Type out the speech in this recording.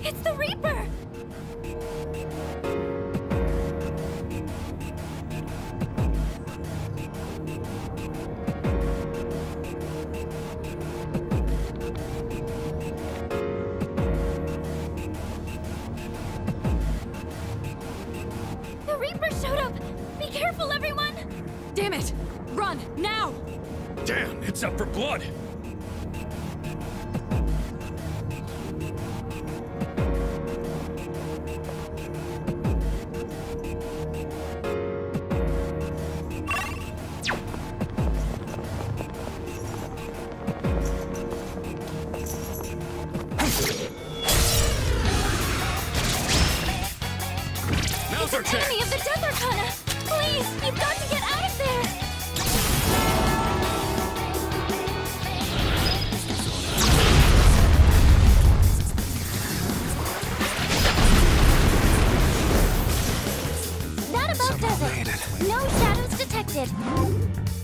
It's the Reaper! The Reaper showed up! Be careful, everyone! Damn it! Run, now! Damn, it's up for blood! It's an enemy of the Death Arcana! Please, you've got to get out of there! That about does it. No shadows detected.